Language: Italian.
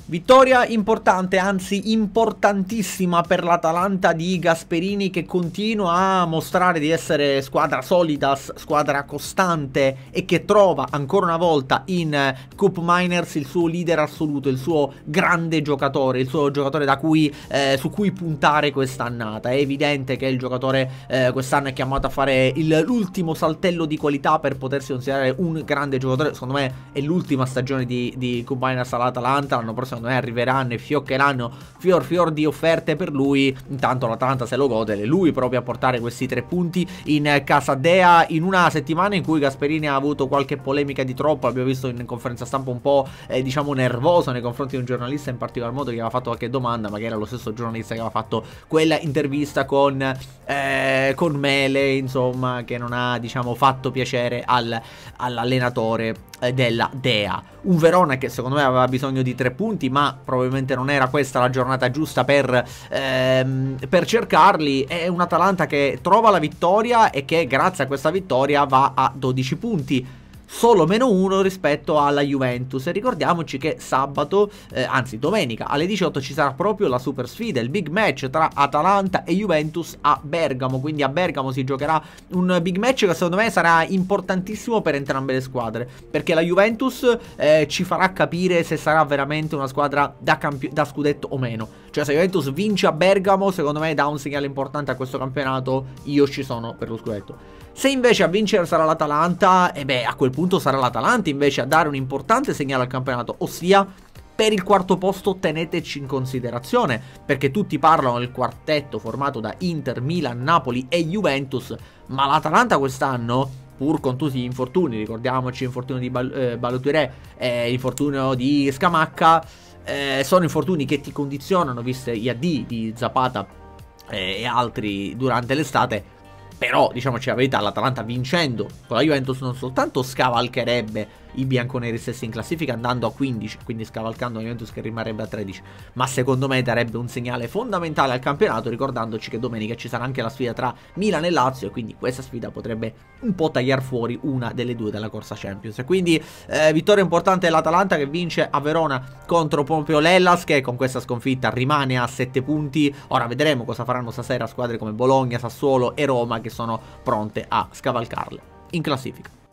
Vittoria importante, anzi importantissima per l'Atalanta di Gasperini, che continua a mostrare di essere squadra solida, squadra costante e che trova ancora una volta in Koop Meiners il suo leader assoluto, il suo grande giocatore, il suo giocatore su cui puntare quest'annata. È evidente che il giocatore quest'anno è chiamato a fare l'ultimo saltello di qualità per potersi considerare un grande giocatore. Secondo me è l'ultima stagione di Koop Meiners all'Atalanta. L'anno prossimo secondo me arriveranno e fioccheranno fior di offerte per lui. Intanto l'Atalanta se lo gode, è lui proprio a portare questi 3 punti in casa Dea, in una settimana in cui Gasperini ha avuto qualche polemica di troppo. L'abbiamo visto in conferenza stampa un po' diciamo nervoso nei confronti di un giornalista in particolar modo, che aveva fatto qualche domanda, ma che era lo stesso giornalista che aveva fatto quella intervista con Mele, insomma, che non ha, diciamo, fatto piacere all'allenatore della Dea. Un Verona che secondo me aveva bisogno di 3 punti, ma probabilmente non era questa la giornata giusta per cercarli. È un Atalanta che trova la vittoria e che grazie a questa vittoria va a 12 punti, solo -1 rispetto alla Juventus. E ricordiamoci che sabato, anzi domenica alle 18 ci sarà proprio la super sfida, il big match tra Atalanta e Juventus a Bergamo. Quindi a Bergamo si giocherà un big match che secondo me sarà importantissimo per entrambe le squadre, perché la Juventus ci farà capire se sarà veramente una squadra da scudetto o meno. Cioè se Juventus vince a Bergamo, secondo me dà un segnale importante a questo campionato: io ci sono per lo scudetto. Se invece a vincere sarà l'Atalanta, e beh, a quel punto sarà l'Atalanta invece a dare un importante segnale al campionato, ossia per il quarto posto teneteci in considerazione, perché tutti parlano del quartetto formato da Inter, Milan, Napoli e Juventus, ma l'Atalanta quest'anno, pur con tutti gli infortuni, ricordiamoci l'infortunio di Balottiré, l'infortunio di Scamacca, sono infortuni che ti condizionano, viste gli AD di Zapata e altri durante l'estate. Però, diciamoci la verità, l'Atalanta vincendo con la Juventus non soltanto scavalcherebbe i bianconeri stessi in classifica andando a 15, quindi scavalcando la Juventus che rimarrebbe a 13, ma secondo me darebbe un segnale fondamentale al campionato, ricordandoci che domenica ci sarà anche la sfida tra Milan e Lazio, e quindi questa sfida potrebbe un po' tagliare fuori una delle due della corsa Champions. E quindi vittoria importante dell'Atalanta, che vince a Verona contro proprio l'Hellas, che con questa sconfitta rimane a 7 punti. Ora vedremo cosa faranno stasera squadre come Bologna, Sassuolo e Roma, che sono pronte a scavalcarle in classifica.